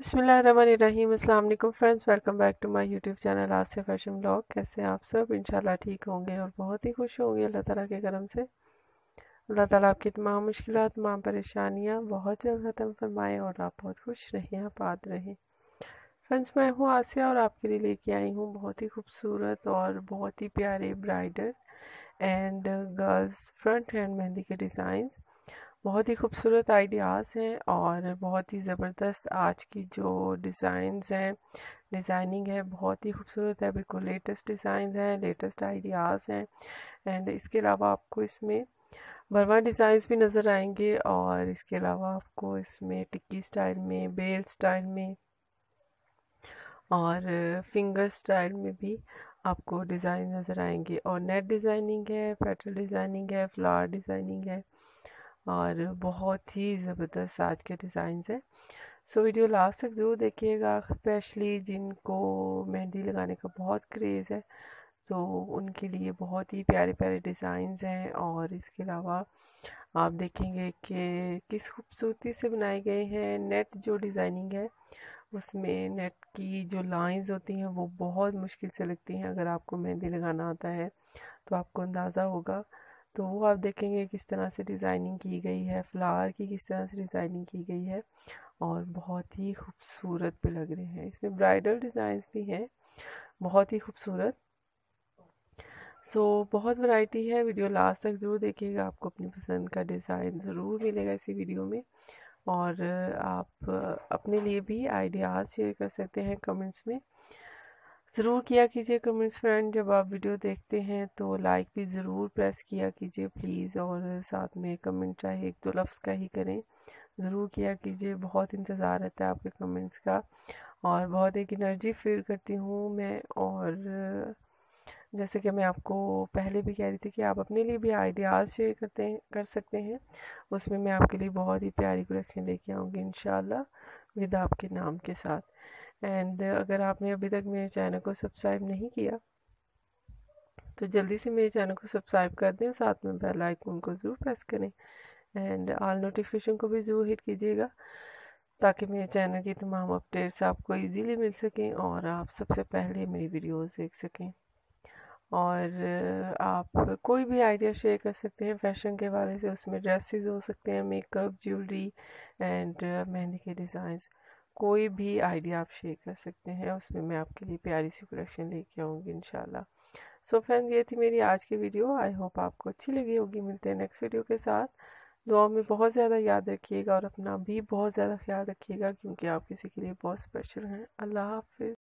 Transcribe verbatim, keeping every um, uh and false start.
बिस्मिल्लाहिर्रहमानिर्रहीम। अस्सलाम वालेकुम friends, welcome back to my YouTube channel आज से फैशन ब्लॉग। कैसे हैं आप सब? इंशाल्लाह ठीक होंगे और बहुत ही खुश होंगे अल्लाह ताला के करम से। अल्लाह ताला आपकी तमाम मुश्किलात, तमाम परेशानियां बहुत जल्द ख़त्म फरमाए और आप बहुत खुश रहें, आबाद रहें। फ्रेंड्स, मैं हूँ आसिया और आपके लिए लेके आई हूँ बहुत ही खूबसूरत और बहुत ही प्यारे bridal and girls front hand mehndi के डिज़ाइन। बहुत ही खूबसूरत आइडियाज़ हैं और बहुत ही ज़बरदस्त आज की जो डिज़ाइंस हैं, डिज़ाइनिंग है बहुत ही खूबसूरत है। बिल्कुल लेटेस्ट डिज़ाइन हैं, लेटेस्ट आइडियाज़ हैं। एंड इसके अलावा आपको इसमें भरवा डिज़ाइंस भी नज़र आएंगे और इसके अलावा आपको इसमें टिक्की स्टाइल में, बेल स्टाइल में और फिंगर स्टाइल में भी आपको डिज़ाइन नज़र आएंगे। और नेट डिज़ाइनिंग है, पेटल डिज़ाइनिंग है, फ्लावर डिज़ाइनिंग है और बहुत ही ज़बरदस्त आज के डिज़ाइंस हैं। सो वीडियो लास्ट तक ज़रूर देखिएगा, स्पेशली जिनको मेहंदी लगाने का बहुत क्रेज़ है तो उनके लिए बहुत ही प्यारे प्यारे डिज़ाइंस हैं। और इसके अलावा आप देखेंगे कि किस खूबसूरती से बनाए गए हैं। नेट जो डिज़ाइनिंग है उसमें नेट की जो लाइंस होती हैं वो बहुत मुश्किल से लगती हैं। अगर आपको मेहंदी लगाना आता है तो आपको अंदाज़ा होगा। तो वो आप देखेंगे किस तरह से डिज़ाइनिंग की गई है, फ्लावर की किस तरह से डिज़ाइनिंग की गई है और बहुत ही खूबसूरत भी लग रहे हैं। इसमें ब्राइडल डिज़ाइंस भी हैं बहुत ही खूबसूरत। सो बहुत वैरायटी है, वीडियो लास्ट तक ज़रूर देखिएगा, आपको अपनी पसंद का डिज़ाइन ज़रूर मिलेगा इसी वीडियो में। और आप अपने लिए भी आइडियाज़ शेयर कर सकते हैं कमेंट्स में। ज़रूर किया कीजिए कमेंट्स फ्रेंड। जब आप वीडियो देखते हैं तो लाइक भी ज़रूर प्रेस किया कीजिए प्लीज़, और साथ में कमेंट चाहे एक दो लफ्ज़ का ही करें, ज़रूर किया कीजिए। बहुत इंतज़ार रहता है आपके कमेंट्स का और बहुत एक एनर्जी फील करती हूँ मैं। और जैसे कि मैं आपको पहले भी कह रही थी कि आप अपने लिए भी आइडियाज़ शेयर करते हैं कर सकते हैं, उसमें मैं आपके लिए बहुत ही प्यारी कलेक्शन लेके आऊँगी इंशाल्लाह विद आपके नाम के साथ। एंड अगर आपने अभी तक मेरे चैनल को सब्सक्राइब नहीं किया तो जल्दी से मेरे चैनल को सब्सक्राइब कर दें, साथ में बेल आइकन को ज़रूर प्रेस करें एंड ऑल नोटिफिकेशन को भी ज़रूर हिट कीजिएगा ताकि मेरे चैनल की तमाम अपडेट्स आपको इजीली मिल सकें और आप सबसे पहले मेरी वीडियोस देख सकें। और आप कोई भी आइडिया शेयर कर सकते हैं फैशन के बारे से, उसमें ड्रेसेस हो सकते हैं, मेकअप, ज्वेलरी एंड मेहंदी के डिज़ाइंस। कोई भी आइडिया आप शेयर कर सकते हैं, उसमें मैं आपके लिए प्यारी सी कलेक्शन लेके आऊँगी इंशाल्लाह। सो फ्रेंड्स, ये थी मेरी आज की वीडियो। आई होप आपको अच्छी लगी होगी। मिलते हैं नेक्स्ट वीडियो के साथ। दुआ में बहुत ज़्यादा याद रखिएगा और अपना भी बहुत ज़्यादा ख्याल रखिएगा क्योंकि आप किसी के लिए बहुत स्पेशल हैं। अल्लाह हाफिज़।